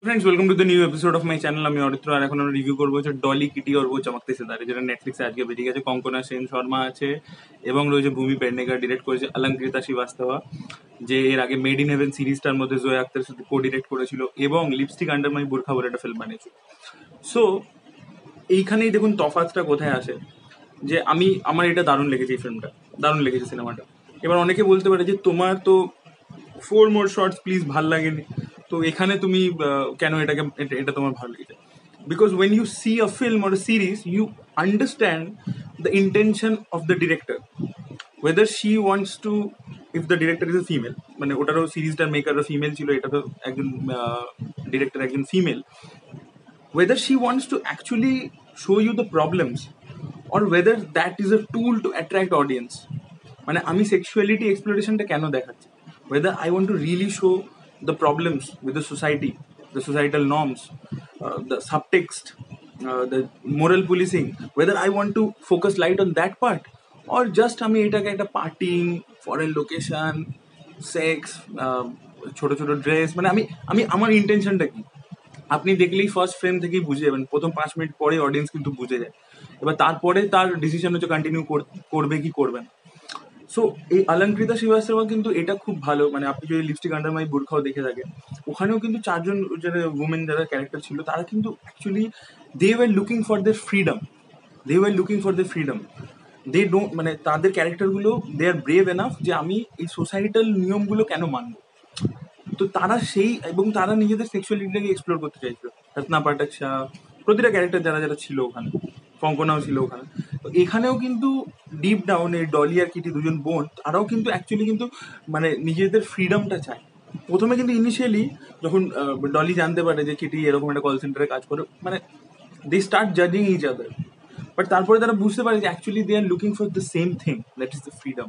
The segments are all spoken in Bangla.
Friends, welcome to the new episode of my channel. আমি অরিত্র, আর এখন আমরা রিভিউ করবো হচ্ছে ডলি কিটি और वो चमकते सितारे, যেটা নেটফ্লিক্সে আজকে বেরিয়ে গেছে। কঙ্কনা সেন শর্মা আছে এবং রয়েছে ভূমি পেডনেকার, ডিরেক্ট করেছে অলঙ্কৃতা শ্রীবাস্তবা, যে এর আগে মেড ইন হেভেন সিরিজটার মধ্যে জোয়া আক্তারের সাথে কো ডিরেক্ট করেছিল এবং লিপস্টিক আন্ডার মাই বুরখা বলে একটা ফিল্ম বানিয়েছিল। সো এইখানেই দেখুন তফাৎটা কোথায় আসে, যে আমার এটা দারুণ লেগেছে, এই ফিল্মটা দারুণ লেগেছে, সিনেমাটা। এবার অনেকে বলতে পারে যে তোমার তো 4 more শর্টস প্লিজ ভাল লাগেনি, তো এখানে তুমি কেন এটা তোমার ভালো লেগেছে? Because when you see a film or a series, you understand the intention of the director, whether she wants to, if the director is a female, মানে ওটারও সিরিজটার মেকারও ফিমেল ছিল, এটারও একজন ডিরেক্টর একজন female, whether she wants to actually show you the problems or whether that is a tool to attract audience. মানে আমি সেক্সুয়ালিটি এক্সপ্লোরেশনটা কেন দেখাচ্ছি, whether I want to really show the problems with the society, the societal norms, the subtext, the moral policing, whether I want to focus light on that part or just আমি এটাকে একটা পার্টিং, ফরেন লোকেশন, সেক্স, ছোট ছোট ড্রেস, মানে আমি আমার ইন্টেনশনটা কি আপনি দেখলেই ফার্স্ট ফ্রেম থেকেই বুঝে যাবেন। প্রথম 5 মিনিট পরে অডিয়েন্স কিন্তু বুঝে যায়। এবার তারপরে তার ডিসিশন হচ্ছে কন্টিনিউ করবে কি করবে না। সো এই অলঙ্কৃতা শ্রীবাস্তবা কিন্তু এটা খুব ভালো, মানে আপনি যদি লিপস্টিক আন্ডার মাই বুরখাও দেখে থাকেন, ওখানেও কিন্তু 4 জন যারা উমেন যারা ক্যারেক্টার ছিল, তারা কিন্তু actually they were looking for their freedom, they don't, মানে তাদের ক্যারেক্টারগুলো দে আর ব্রেভ এনাফ যে আমি এই সোসাইটাল নিয়মগুলো কেন মানবো। তো তারা এবং তারা নিজেদের সেক্সুয়ালিটিটাকে এক্সপ্লোর করতে চাইছিল। রত্না পাঠক শাহ, প্রতিটা ক্যারেক্টার যারা যারা ছিল ওখানে, কঙ্কনাও ছিল ওখানে। তো এখানেও কিন্তু ডিপ ডাউন এই ডলি আর কিটি দুজন বোন, তারাও কিন্তু অ্যাকচুয়ালি কিন্তু মানে নিজেদের ফ্রিডমটা চায়। প্রথমে কিন্তু ইনিশিয়ালি যখন ডলি জানতে পারে যে কিটি এরকম একটা কল সেন্টারে কাজ করে, মানে দে স্টার্ট জাজিং ইচ আদার, বাট তারপরে তারা বুঝতে পারে যে actually they are looking for the same thing, that is the freedom.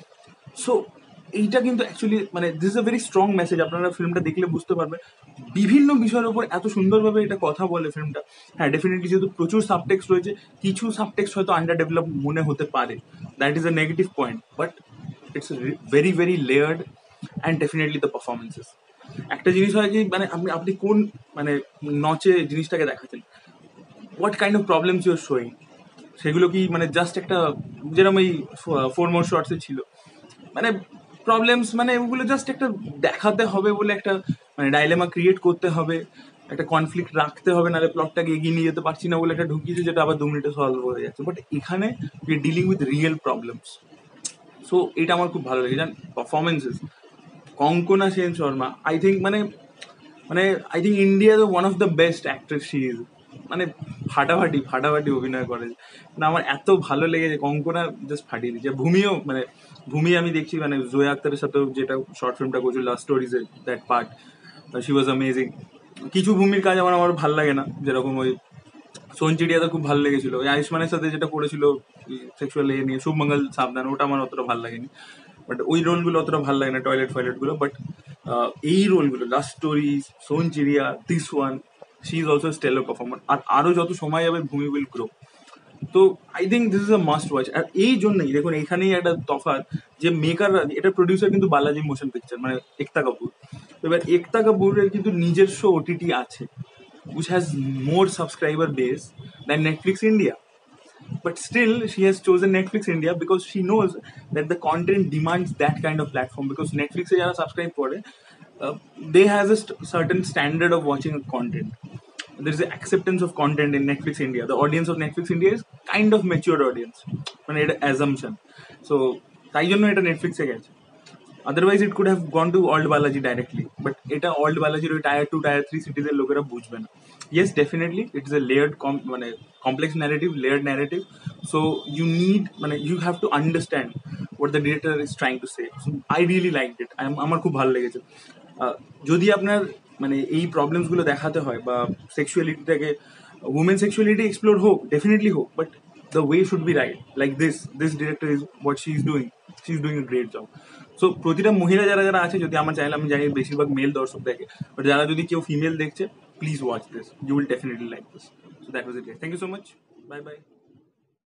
So এইটা কিন্তু অ্যাকচুয়ালি মানে this is a very strong message. আপনারা ফিল্মটা দেখলে বুঝতে পারবেন বিভিন্ন বিষয়ের উপর এত সুন্দরভাবে এটা কথা বলে ফিল্মটা। হ্যাঁ, ডেফিনেটলি যেহেতু প্রচুর সাবটেক্সট রয়েছে, কিছু সাবটেক্সট হয়তো আন্ডার ডেভেলপ মনে হতে পারে, that is a negative point, but it's very very layered and definitely the performances. একটা জিনিস হয় কি, মানে আপনি কোন মানে নচে জিনিসটাকে দেখাচ্ছেন, what kind of problems you are showing, সেগুলো কি মানে জাস্ট একটা, যেরকম এই 4 more শর্টসে ছিল, মানে প্রবলেমস, মানে ওগুলো জাস্ট একটা দেখাতে হবে বলে একটা মানে ডাইলেমা ক্রিয়েট করতে হবে, একটা কনফ্লিক্ট রাখতে হবে, নাহলে প্লটটাকে এগিয়ে নিয়ে যেতে পারছি না বলে একটা ঢুকিয়েছে, যেটা আবার 2 মিনিটে সলভ হয়ে যাচ্ছে। বাট এখানে we are dealing with real problems. So এটা আমার খুব ভালো লেগেছে। Performances, Konkona Sen Sharma, I think মানে মানে I think India one of the best actress she is, মানে ফাটাফাটি অভিনয় করে। মানে আমার এত ভালো লেগেছে, কঙ্কনা জাস্ট ফাটিয়ে দিচ্ছে। ভূমি আমি দেখছি, মানে জোয়া আক্তারের সাথেও যেটা শর্ট ফিল্মটা করছিল love stories, that part she was amazing. কিছু ভূমির কাজ আমার ভালো লাগে না, যেরকম ওই সোনচিড়িয়াতে খুব ভালো লেগেছিল, ওই আয়ুষ্মানের সাথে যেটা করেছিল সেক্সুয়াল নিয়ে শুভমঙ্গল সাবধান, ওটা আমার অতটা ভালো লাগেনি। বাট ওই রোলগুলো অতটা ভালো লাগে না, টয়লেট গুলো। বাট এই রোলগুলো, love stories, Sonchiriya, this one, she is also stellar performer. আর আরো যত সময় যাবে ভূমি উইল গ্রো। তো I think this is a must watch. আর এই জন্যই দেখুন এখানেই একটা তফাৎ, যে মেকাররা, এটা প্রডিউসার কিন্তু বালাজি মোশন পিকচার, মানে একতা কাপুর। এবার একতা কাপুরের কিন্তু নিজস্ব ওটিটি আছে, which has more subscriber base than Netflix India. But still, she has chosen Netflix India because she knows that the content demands that kind of platform. Because Netflix e jara subscribe kore, they has a certain standard of watching content. There is an acceptance of content in Netflix India. The audience of Netflix India is kind of mature audience, মানে এটা assumption. So তাই জন্য এটা Netflix এ গেছে। Otherwise it could have gone to Old Balaji directly, but এটা Old Balaji ওই tier 2 tier 3 cities এর লোকেরা বুঝবে না। Yes, definitely it is a layered মানে complex narrative, layered narrative. So you need, মানে you have to understand what the director is trying to say. So I really liked it. আমার খুব ভালো লেগেছে। যদি আপনার মানে এই প্রবলেমস গুলো দেখাতে হয়, বা সেক্সুয়ালিটিটাকে, উমেন সেক্সুয়ালিটি এক্সপ্লোর হোক, ডেফিনেটলি হোক, but the way should be right. Like this director is what she is doing a great job. So প্রতিটা মহিলা যারা যারা আছে, যদি আমার চ্যানেল, আমি জানি বেশিরভাগ মেল দর্শক দেখে, বাট যারা যদি কেউ ফিমেল দেখছে, please watch this, you will definitely like this. So that was it. Thank you so much, bye by.